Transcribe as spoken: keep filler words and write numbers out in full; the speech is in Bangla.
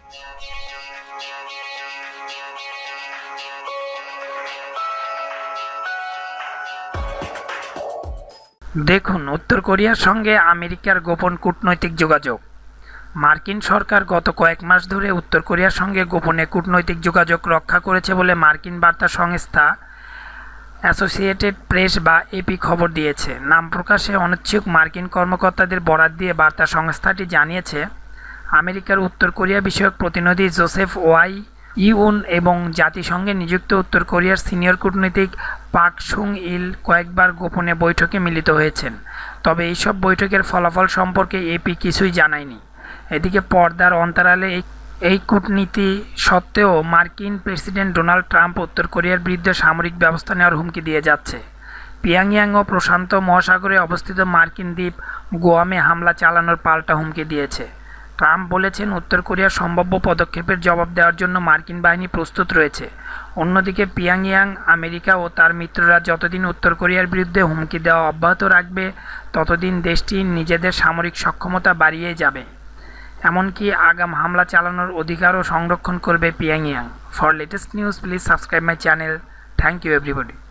দেখুন উত্তর কোরিয়ার সঙ্গে আমেরিকার গোপন কূটনৈতিক যোগাযোগ। মার্কিন সরকার গত কয়েক মাস ধরে উত্তর কোরিয়ার সঙ্গে গোপনে কূটনৈতিক যোগাযোগ রক্ষা করেছে বলে মার্কিন বার্তা সংস্থা অ্যাসোসিয়েটেড প্রেস বা এপি খবর দিয়েছে। নাম প্রকাশে অনিচ্ছুক মার্কিন কর্মকর্তাদের বরাত দিয়ে বার্তা সংস্থাটি জানিয়েছে, আমেরিকার উত্তর কোরিয়া বিষয়ক প্রতিনিধি জোসেফ ওয়াই ইউন এবং জাতিসংঘে নিযুক্ত উত্তর কোরিয়ার সিনিয়র কূটনীতিক পাক সুং ইল কয়েকবার গোপনে বৈঠকে মিলিত হয়েছেন। তবে এইসব বৈঠকের ফলাফল সম্পর্কে এপি কিছুই জানায়নি। এদিকে পর্দার অন্তরালে এই কূটনীতি সত্ত্বেও মার্কিন প্রেসিডেন্ট ডোনাল্ড ট্রাম্প উত্তর কোরিয়ার বিরুদ্ধে সামরিক ব্যবস্থা নেওয়ার হুমকি দিয়ে যাচ্ছে। পিয়ংইয়াং ও প্রশান্ত মহাসাগরে অবস্থিত মার্কিন দ্বীপ গুয়ামে হামলা চালানোর পাল্টা হুমকি দিয়েছে। ট্রাম্প বলেছেন, উত্তর কোরিয়ার সম্ভাব্য পদক্ষেপের জবাব দেওয়ার জন্য মার্কিন বাহিনী প্রস্তুত রয়েছে। অন্যদিকে পিয়ংইয়াং আমেরিকা ও তার মিত্ররা যতদিন উত্তর কোরিয়ার বিরুদ্ধে হুমকি দেওয়া অব্যাহত রাখবে, ততদিন দেশটি নিজেদের সামরিক সক্ষমতা বাড়িয়ে যাবে, এমনকি আগাম হামলা চালানোর অধিকারও সংরক্ষণ করবে পিয়ংইয়াং। For latest news please subscribe my channel. Thank you everybody.